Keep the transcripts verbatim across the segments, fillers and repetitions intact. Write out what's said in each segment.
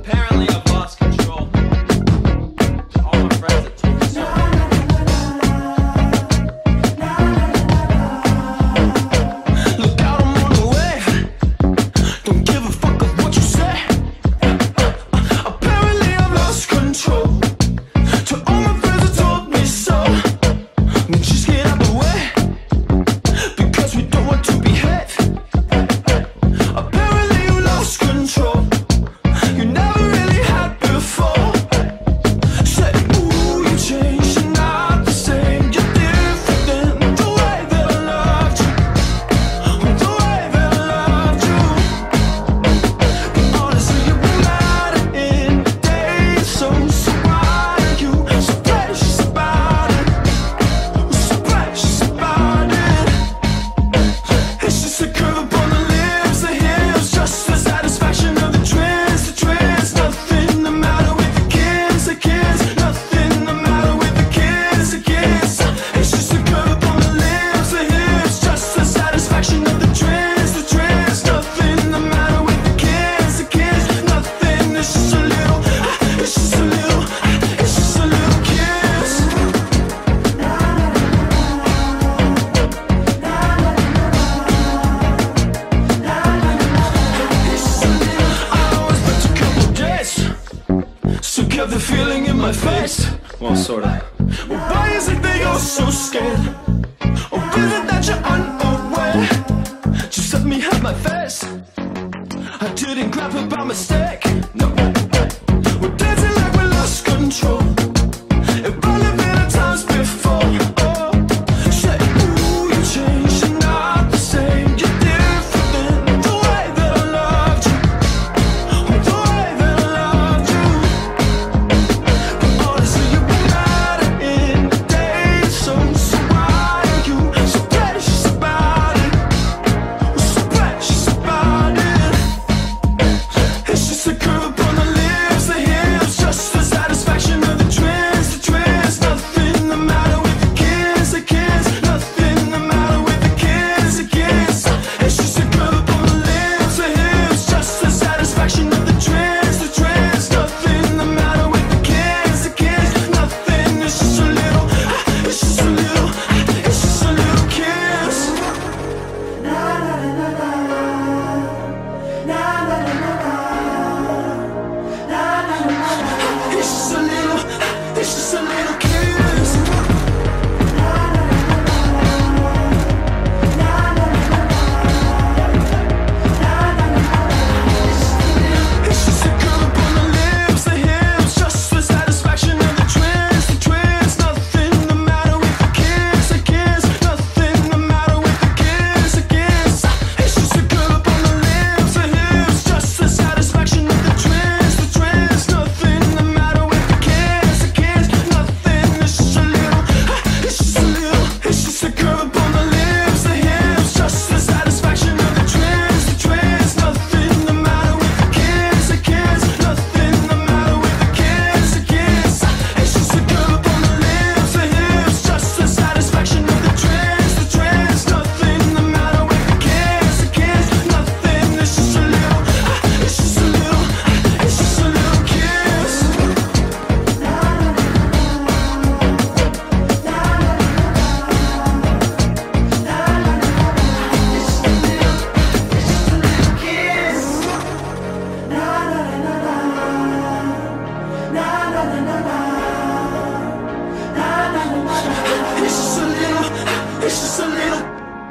Apparently I've lost control. To all my friends that told me so. Look out, I'm on the way. Don't give a fuck of what you say. Apparently I've lost control. To all my friends that told me so. Just get out the way, because we don't want to behave. Apparently you lost control. You never really had before. Say, ooh, you changed, you're not the same. You're different than the way that I loved you. The way that I loved you. But honestly, you've been mad in days. So, so why are you so precious about it? So precious about it. It's just a curve upon the lips, the hips, just the satisfaction of the twins, the twins. Nothing the matter with the kids, the kids. Nothing the matter with the kids, the kids. It's just a curve upon the lips, the hips, just the satisfaction of the twins, the twins. Nothing the matter with the kids, the kids. Nothing. It's just a little, it's just a little, it's just a little kiss. I always spent a couple days, so kept the feeling in my face. Well, sorta. Well, why is it that you're so scared? Or is it that you're unaware? Just let me have my face. I didn't grab it by mistake. No. We're dancing like we lost control. Irrelevant at times before. Oh, say, ooh, you changed, you're not the same. You're different than the way that I loved you. The way that I loved you. But honestly, you've been mad in days. So, so why are you so precious about it? So precious about it. It's just a curve upon the lips, the hips, just the satisfaction of the twins, the twins. Nothing the matter with the kids, the kids. Nothing the matter with the kids, the kids. It's just a curve upon the lips, the hips, just the satisfaction of the twins, the twins. Nothing the matter with the kids, the kids. Nothing. It's just a little, it's just a little, it's just a little kiss. It's just a little, it's just a little kiss. It's just a curve upon the lips, the hips, just the satisfaction of the twins, the twins. Nothing the matter with the kids, the kids. Nothing the matter with the kids, the kids. It's just a curve upon the lips, the hips, just the satisfaction of the twins, the twins. Nothing the matter with the kids, the kids. Nothing. It's just a little, it's just a little, it's just a curve upon the lips, the hips, just the satisfaction of the twins, the twins. Nothing the matter with the kids, the kids. Nothing the matter with the kids, the kids. It's just a curve upon the lips, the hips, just the satisfaction of the twins, the twins. Nothing the matter with the kids, the kids. Nothing. It's just a little, it's just a little, it's just a little kiss. It's just a little, it's just a little.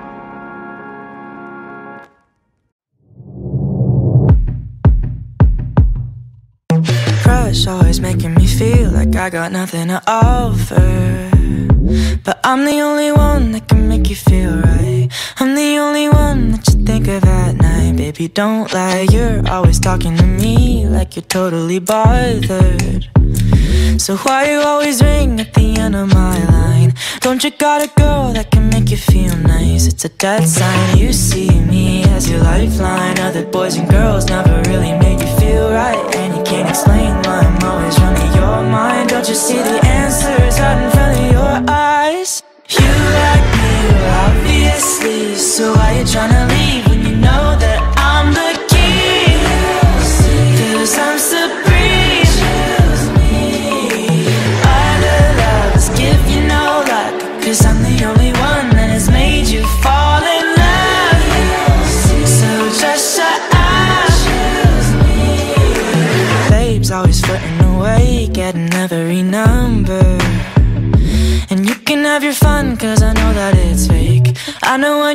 Crush always making me feel like I got nothing to offer. But I'm the only one that can make you feel right. I'm the only one that you think of at night. Baby, don't lie, you're always talking to me like you're totally bothered. So why you always ring at the end of my line? Don't you got a girl that can make you feel nice? It's a dead sign, you see me as your lifeline. Other boys and girls never really made you feel right, and you can't explain why I'm always running your mind. Don't you see the answers right in front of your eyes? You like me, well, obviously, so why you tryna leave when you know that I'm the key? 'Cause I'm surprised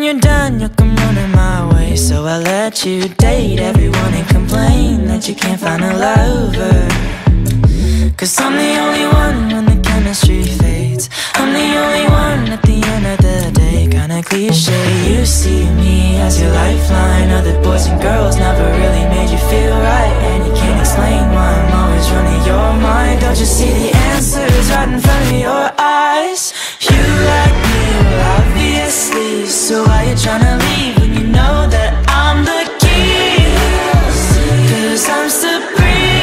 you're done, you'll come running my way. So I let you date everyone and complain that you can't find a lover. Cause I'm the only one when the chemistry fades. I'm the only one at the end of the day. Kinda cliche, you see me as your lifeline. Other boys and girls never really made you feel right, and you can't explain why I'm always running your mind. Don't you see the answers right in front of your eyes? You like me, well obviously, so why you tryna leave when you know that I'm the key? Cause I'm supreme.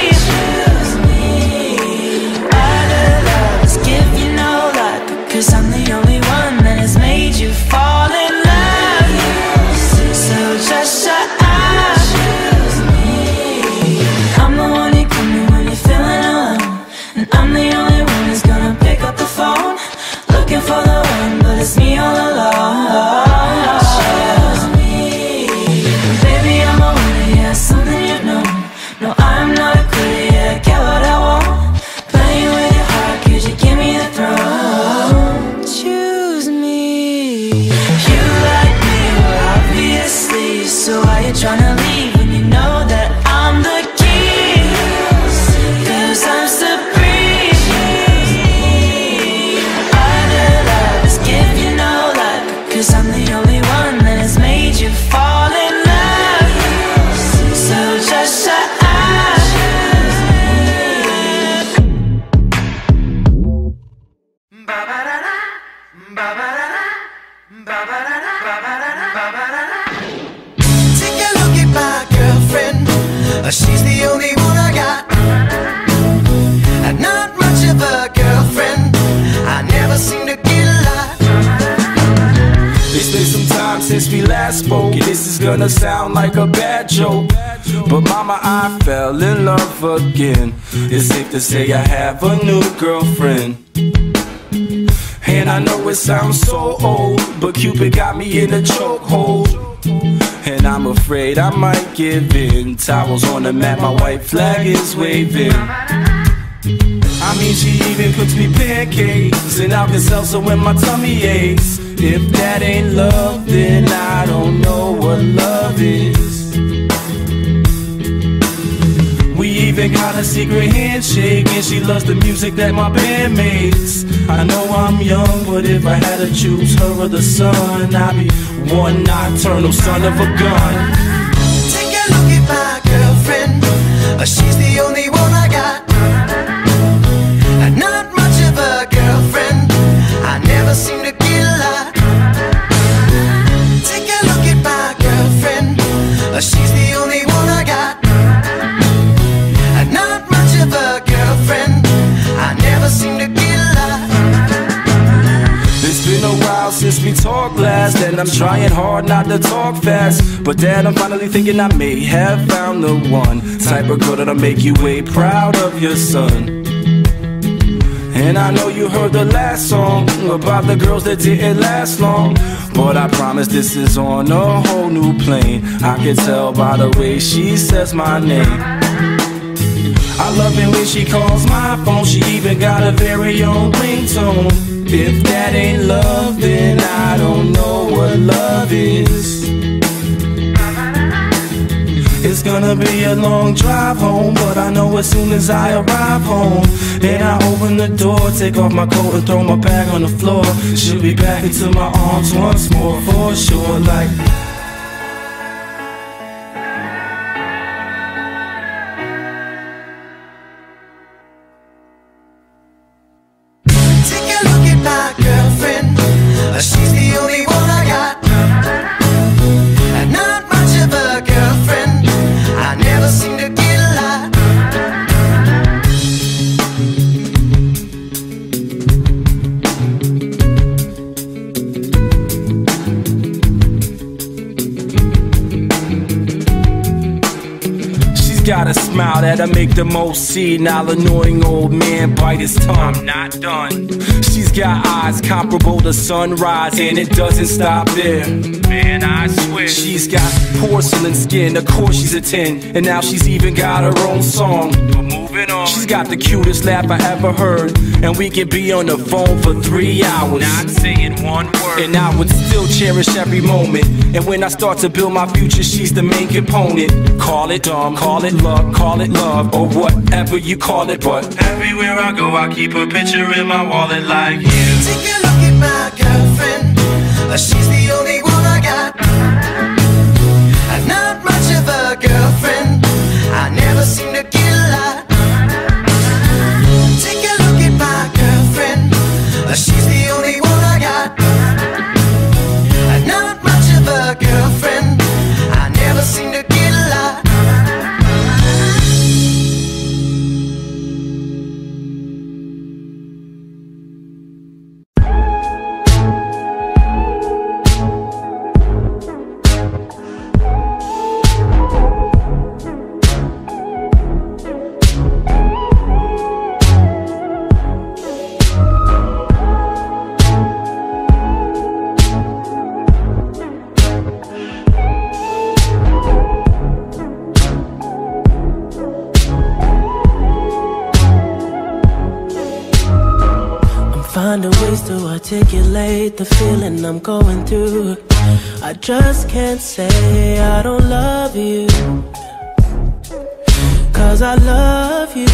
Cause I'm the only one that has made you fall in love. So just shut up. I'm the one you come to when you're feeling alone, and I'm the only one who's gonna pick up the phone, looking for the one, but it's me all alone. Baby, I'm a winner, yeah, something you know. No, I'm not a quitter, yeah, get what I want. Playing with your heart, could you give me the throne? So why you tryna leave when you know that I'm the key? Cause I'm supreme. Other lovers give you no luck, cause I'm the only one that has made you fall in love. So just shut up. She's the only one I got, and not much of a girlfriend. I never seem to get a lot. It's been some time since we last spoke, and this is gonna sound like a bad joke, but mama, I fell in love again. It's safe to say I have a new girlfriend. And I know it sounds so old, but Cupid got me in a chokehold, and I'm afraid I might give in. Towels on the mat, my white flag is waving. I mean, she even cooks me pancakes and Alka-Seltzer when my tummy aches. If that ain't love, then I don't know what love is. We even got a secret handshake, and she loves the music that my band makes. I know I'm young, but if I had to choose her or the sun, I'd be one nocturnal son of a gun. Take a look at my girlfriend, she's the only one I got, and not much of a girlfriend. I never seem to get a lot. Take a look at my girlfriend, she's the only one I got, and not much of a girlfriend. I never seem to get a lot. It's been a while since we talked last, and I'm trying hard not to talk fast, but Dad, I'm finally thinking I may have found the one type of girl that'll make you way proud of your son. And I know you heard the last song about the girls that didn't last long, but I promise this is on a whole new plane. I can tell by the way she says my name. I love it when she calls my phone, she even got a very own ringtone. If that ain't love, then I don't know what love is. It's gonna be a long drive home, but I know as soon as I arrive home, and I open the door, take off my coat and throw my bag on the floor, she'll be back into my arms once more, for sure, like. She's the only one I got, and not much of a girlfriend. I never seem to get a lot. She's got a smile that'll make the most senile, annoying old man bite his tongue. I'm not done. She's got eyes comparable to sunrise, and it doesn't stop there. Man, I swear. She's got porcelain skin, of course she's a ten, and now she's even got her own song. But moving moving on. She's got the cutest laugh I ever heard, and we could be on the phone for three hours, not saying one word, and I would still cherish every moment. And when I start to build my future, she's the main component. Call it dumb, call it luck, call it love, or whatever you call it, but everywhere I go I keep a picture in my wallet like you. Take a look at my girlfriend, uh, she's the only one I got. uh, Not much of a girlfriend, I never seem to get a lot. Take a look at my girlfriend, uh, she's the only one I got. uh, Not much of a girlfriend, I never seem to get a lot. Finding ways to articulate the feeling I'm going through. I just can't say I don't love you, 'cause I love you.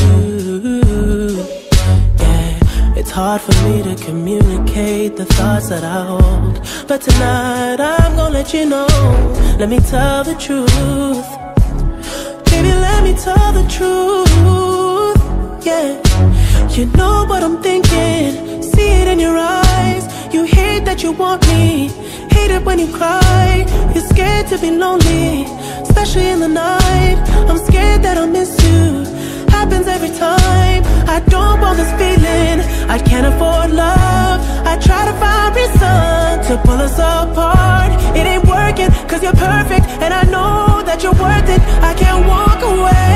Yeah, it's hard for me to communicate the thoughts that I hold, but tonight I'm gonna let you know. Let me tell the truth, baby, let me tell the truth. Yeah, you know what I'm thinking, see it in your eyes. You hate that you want me, hate it when you cry. You're scared to be lonely, especially in the night. I'm scared that I'll miss you, happens every time. I don't want this feeling, I can't afford love. I try to find reason to pull us apart. It ain't working, 'cause you're perfect, and I know that you're worth it. I can't walk away.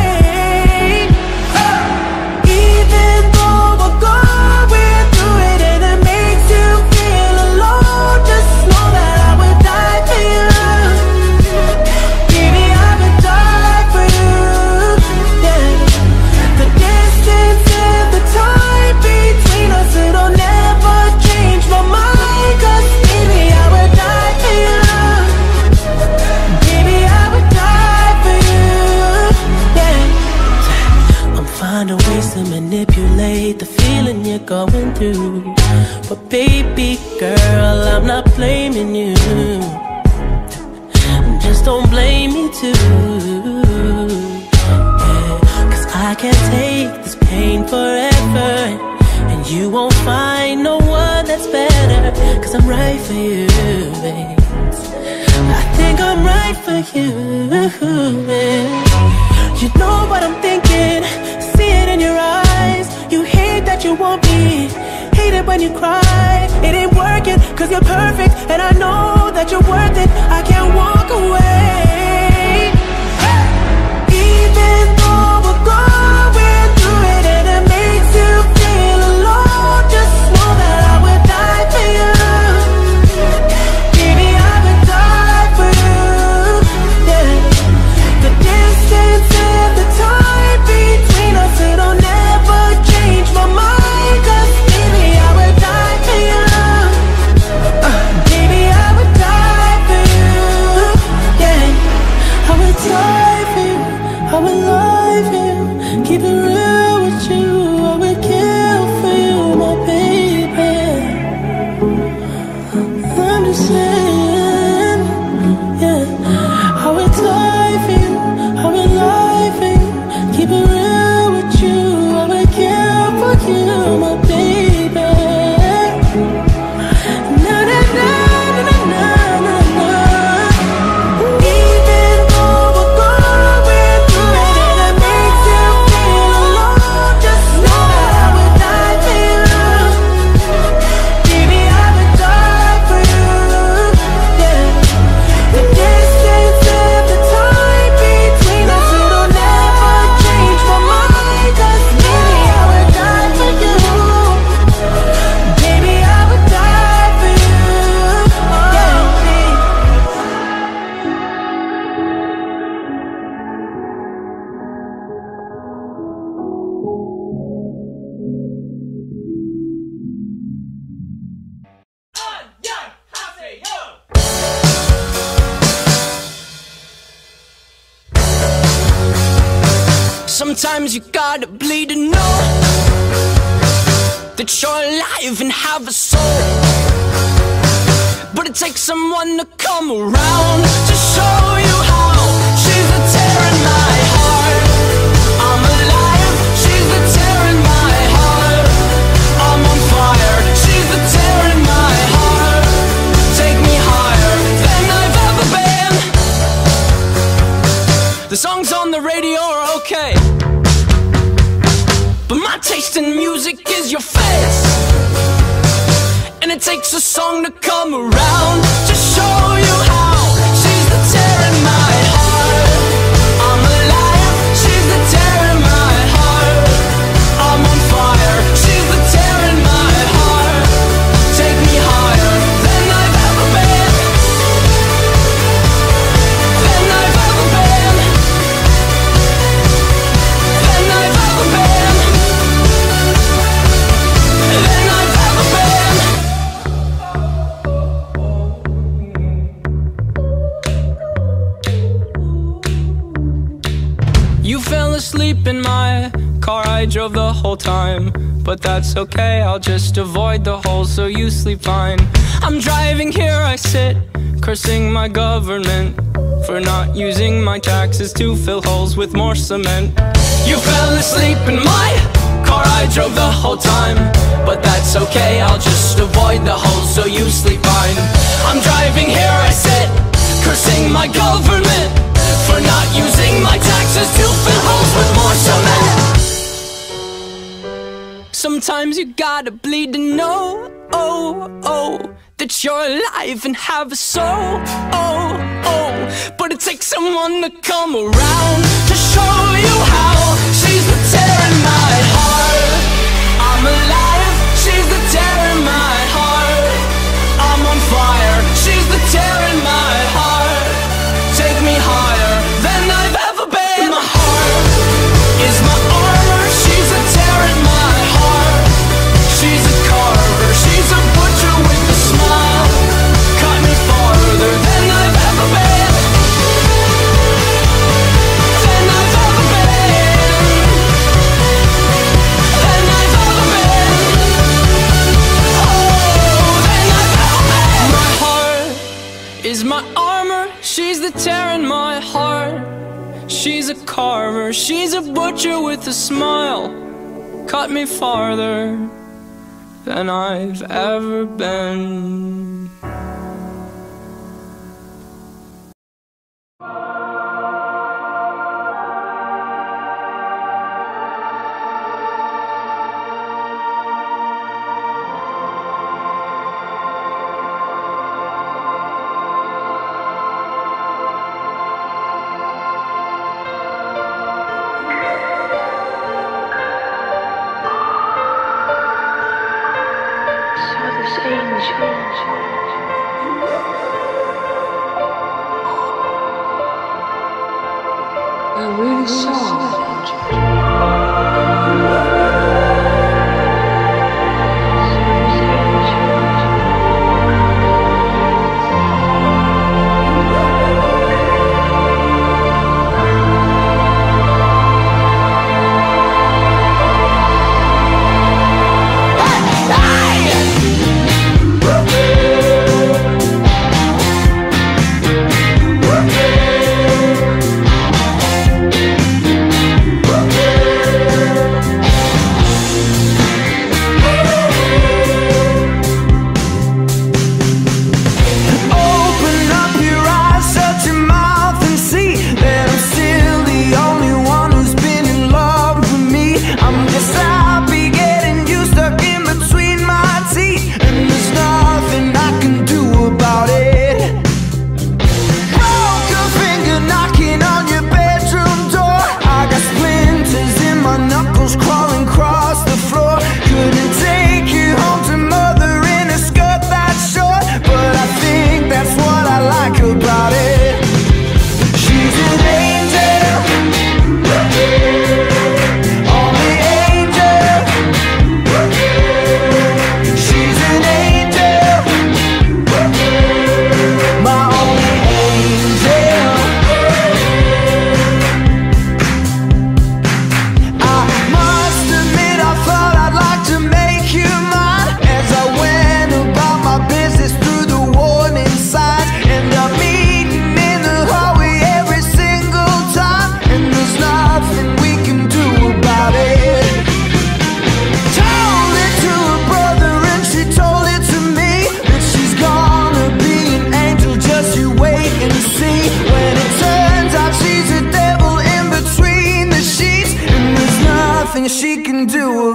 Even though we're going through it and it makes you feel alone, just know that I would die for you. Baby, I would die for you. Yeah. The distance and the time between us, it'll never change my mind, 'cause baby, I would die for you. Baby, I would die for you. Yeah. I'm finding ways to manipulate the feeling you're going through, but baby girl, I'm not blaming you. Just don't blame me too. Yeah, 'cause I can't take this pain forever, and you won't find no one that's better, 'cause I'm right for you, babe. I think I'm right for you, man. You know what I'm thinking, see it in your eyes. You hate that you want me, hate it when you cry. It ain't working, 'cause you're perfect, and I know that you're worth it. I can't walk away. Even though we're going through it and it makes you feel alone, just know that I would die for you. Baby, I would die for you. Yeah. The distance and the time between us, it'll never change my mind, 'cause baby, I would die for you. uh, Baby, I would die for you. Yeah, I would die for you, I would lie for you, keep it real with you. I would kill for you, my baby. I'm just saying, yeah, I would die for you, I would lie for you, keep it real with you. I would kill for you, my baby. Na na na na na na na. Even though we're going through it and it makes you feel alone, just know that I would die for you. Baby, I would die for you. Yeah. The distance Sometimes you gotta bleed to know that you're alive and have a soul. But it takes someone to come around to show you how. She's a tear in my heart. I'm alive. She's a tear in my heart. I'm on fire. She's a tear in my heart. Take me higher than I've ever been. The songs on the radio are okay, but my taste in music is your face. And it takes a song to come around to show you how. She's the tear in my heart. I'm alive. She's the tear in my heart. I'm on fire. She's the tear in my heart. Take me higher than I've ever been. Than I've ever been. Than I've ever been. Than I've ever been. You fell asleep in my car, I drove the whole time. But that's okay, I'll just avoid the holes so you sleep fine. I'm driving here, I sit, cursing my government for not using my taxes to fill holes with more cement. You fell asleep in my car, I drove the whole time. But that's okay, I'll just avoid the holes so you sleep fine. I'm driving here, I sit, cursing my government for not using my taxes to fill holes with more cement. Sometimes you gotta bleed to know, oh, oh, that you're alive and have a soul, oh, oh. But it takes someone to come around to show you how. She's the tear in my heart. I'm alive. She's the tear in my heart. I'm on fire. She's the tear in my heart. Take me higher than I've ever been. My heart is my armor. She's a tear in my heart. She's a carver. She's a butcher with a smile. Cut me farther than I've ever been. Than I've ever been. Than I've ever been. Oh, than I've ever been. My heart is my armor. She's the tear in my heart. She's a carver. She's a butcher with a smile. Cut me farther than I've ever been. I really saw that angel. Hey!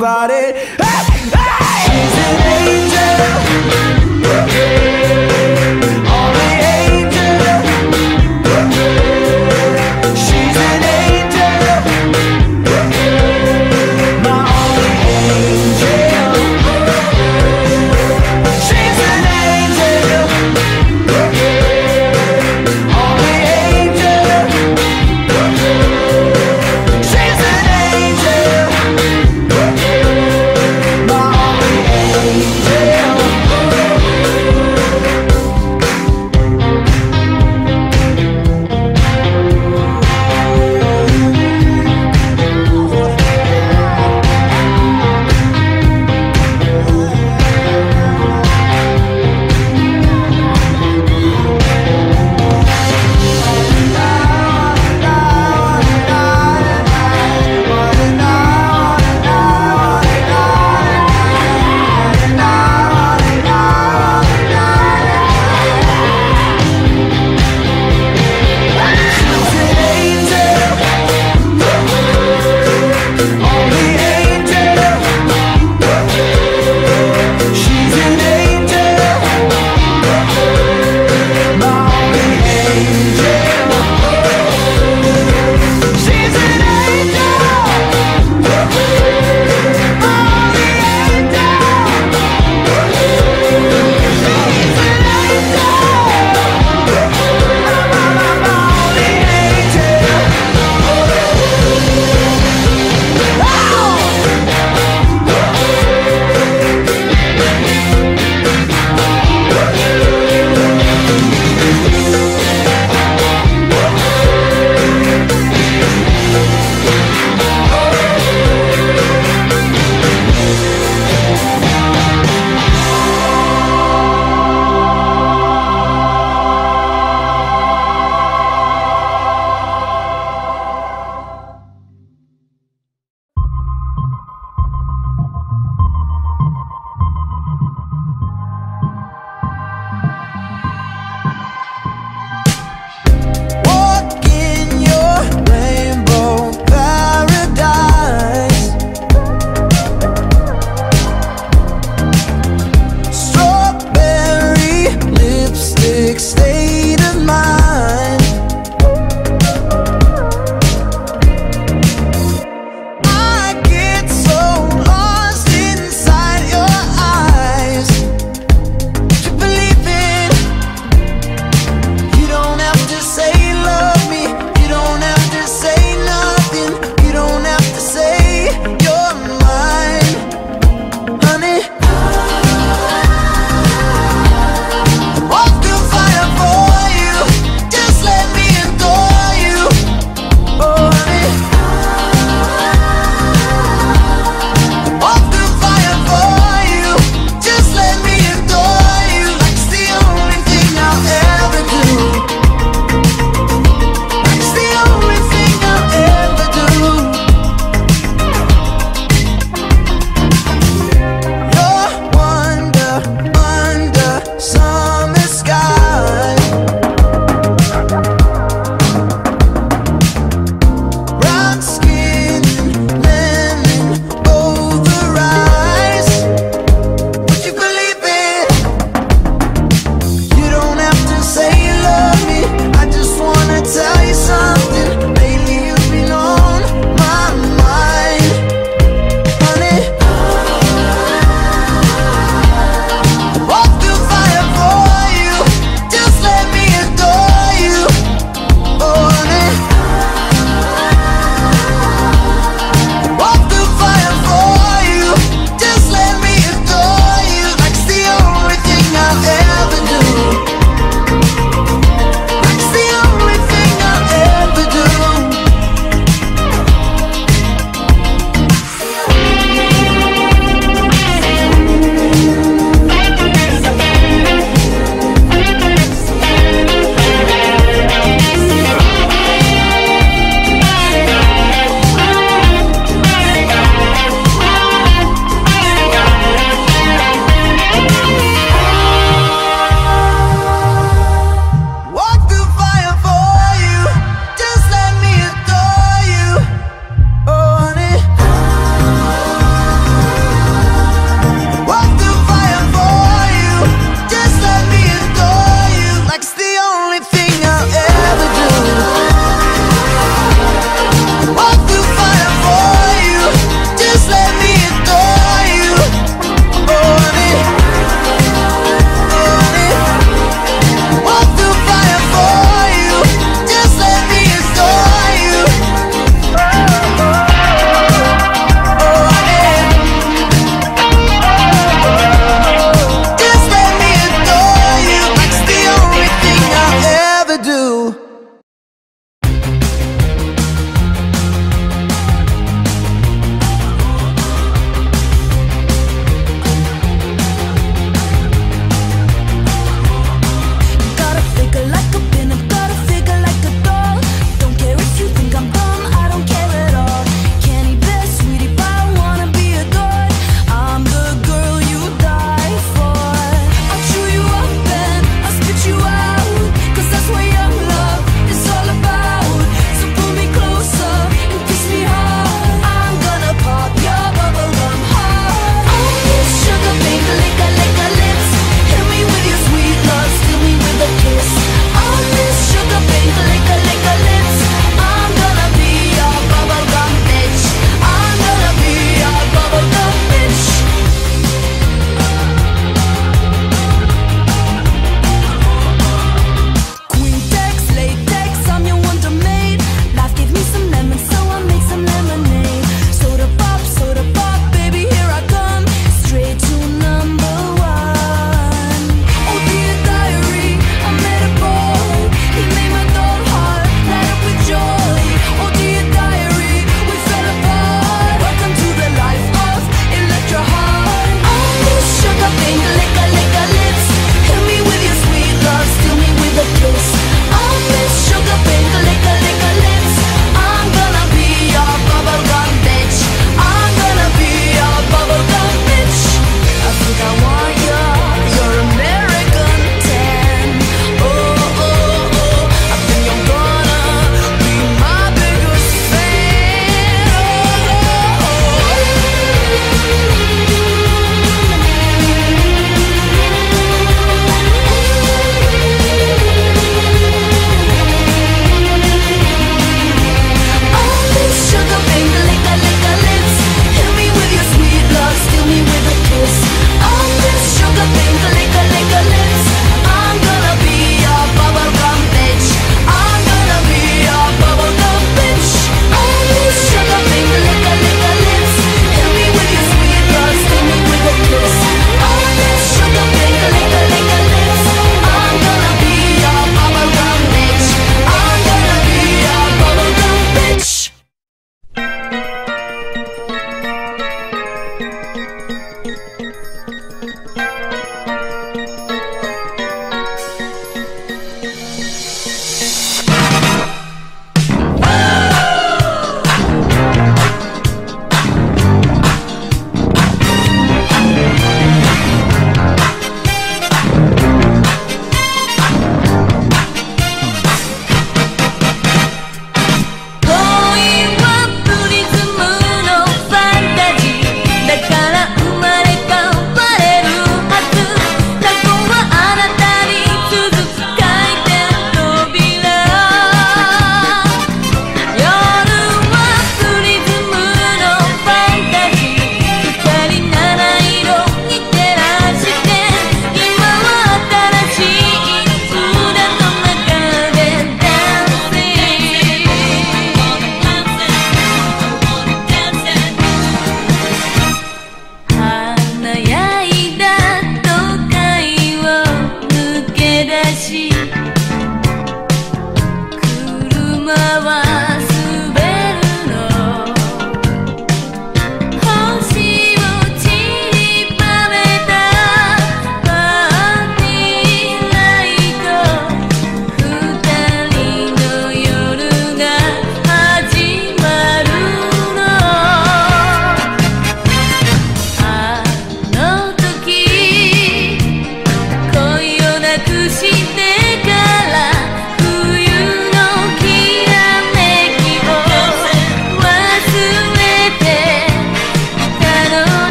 about it. Hey, hey! She's an angel, only angel. She's an angel, my only angel. She's an angel, only angel. She's an angel.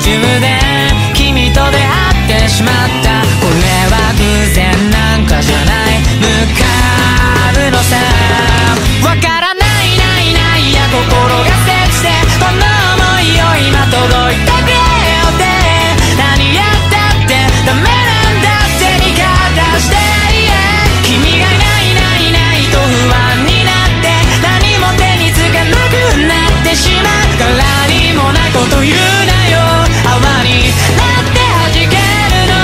YouTube で君と出会ってしまった。これは偶然なんかじゃない、向かうのさ。わからないないないや心が切して、この想いを今届いてくれよって。何やったってダメなんだって味方して、君がいないいないいないと不安になって、何も手につかなくなってしまうから、何もないこと言うなよ、泡になって弾けるの。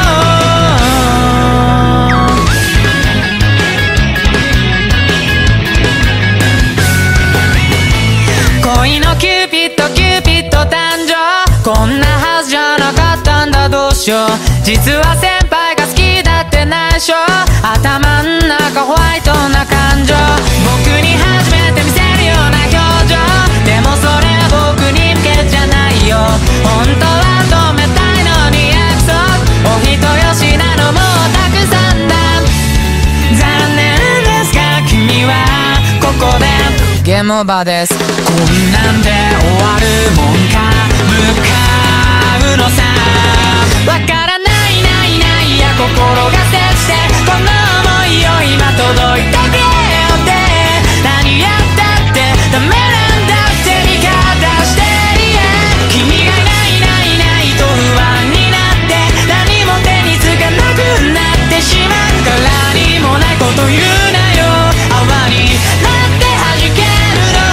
恋のキューピッドキューピッド誕生、こんなはずじゃなかったんだ、どうしよう。実は先輩が好きだって内緒、頭ん中ホワイトな感情、僕に初めて見せるような表情。でもそれは僕に向けじゃないよ、本当は止めたいのに約束。お人よしなのもたくさんだ、残念ですが君はここでゲームオーバーです。こんなんで終わるもんか、向かうのさ。わからないないないや心が切して、この想いを今届いてくれよって。何やったってダメなんだって味方して、君がいないいないいないと不安になって、何も手につかなくなってしまうから、何もないこと言うなよ、泡になって弾けるの。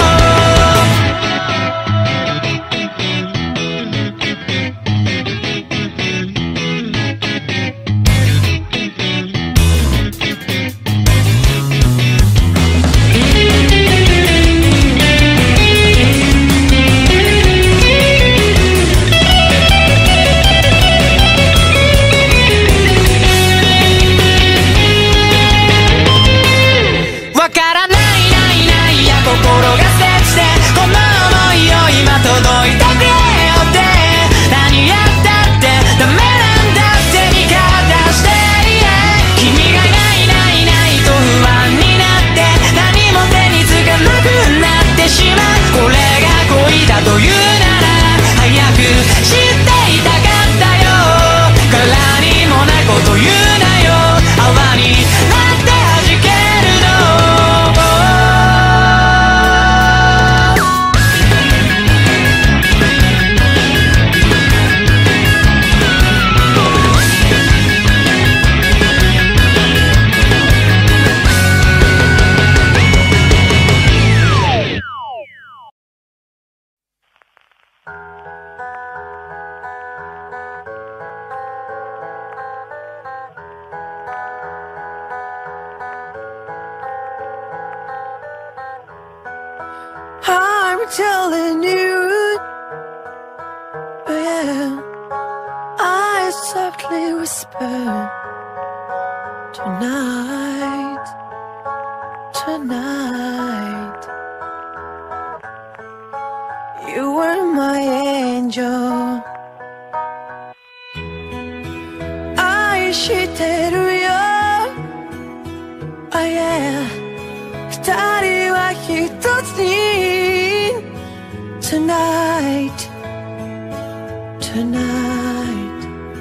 わからないないないや心が切して、この想いを今届いてくれよって。何やったってダメなんだって味方して、君がいないいないいないと不安になって、何も手につかなくなってしまう。これが恋だというなら早く知っていたかったよ、から何もないこと言うなよ、泡になって弾けるの。 I'm telling you, oh yeah, I softly whisper tonight, tonight. You were my angel. 愛してるよ、oh yeah, 二人は一つに。Tonight, tonight,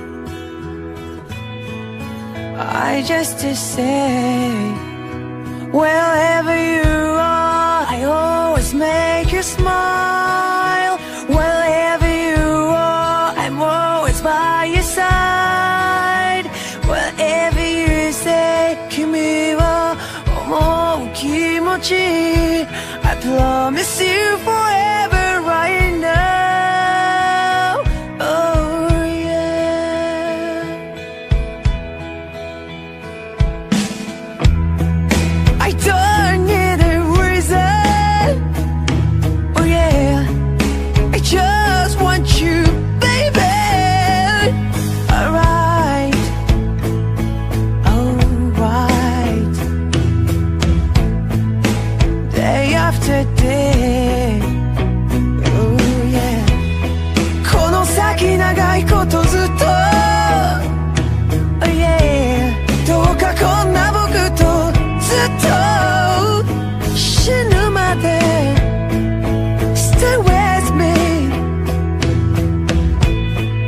I just to say, wherever you are, I always make you smile. Wherever you are, I'm always by your side. Whatever you say, 君は思う気持ち、I promise you forever right now. Oh yeah, I don't need a reason. Oh yeah, I just want you, baby. Alright, alright. Day after day, oh yeah. この先長いことずっと、oh yeah. どうかこんな僕とずっと死ぬまで Stay with me.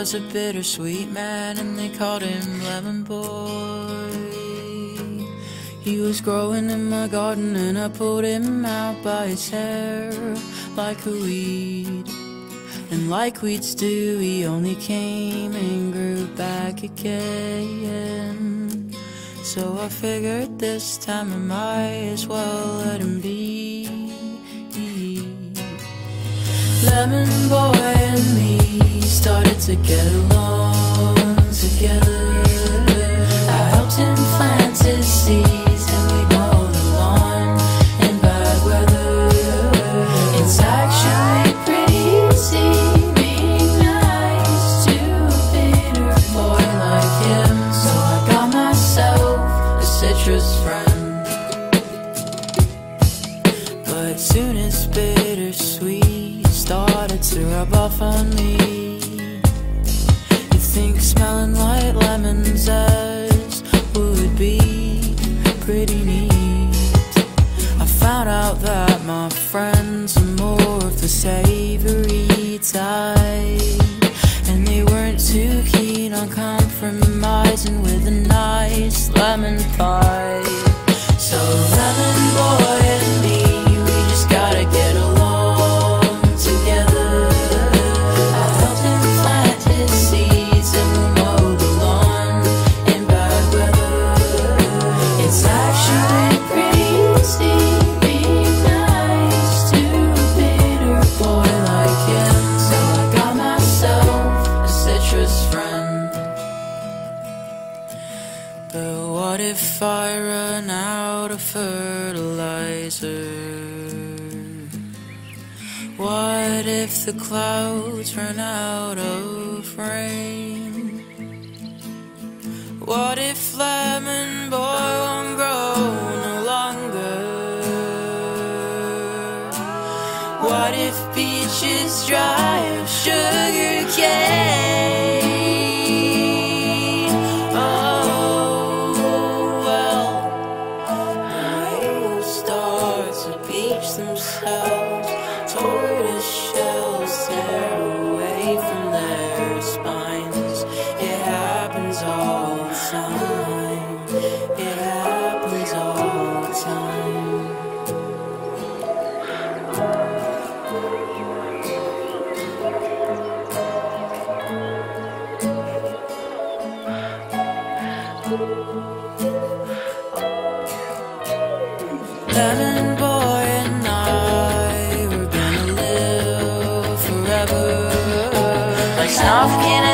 was a bittersweet man, and they called him Lemon Boy. He was growing in my garden, and I pulled him out by his hair like a weed. And like weeds do, he only came and grew back again. So I figured this time I might as well let him be. Lemon Boy and me started to get along together. I helped him plant his seeds, and we mowed the lawn in bad weather. It's actually pretty easy being nice to a bitter boy like him. So I got myself a citrus friend. But soon as bittersweet started to rub off on me, you think smelling like lemon zest would be pretty neat. I found out that my friends are more of the savory type, and they weren't too keen on compromising with a nice lemon pie. So Lemon Boy and me, we just gotta get along together. I helped him plant his seeds, and we mowed the lawn in bad weather. It's actually pretty easy being nice to a bitter boy like him. So I got myself a citrus friend. But what if I run out of fertilizer? What if the clouds run out of rain? What if Lemon Boy won't grow no longer? What if beaches dry of sugar cane? Oh, well, the stars to beach themselves, tortoise shells tear away from their spines. It happens all the time. It happens all the time. Lemon Boy and I, we're gonna live forever like Snufkin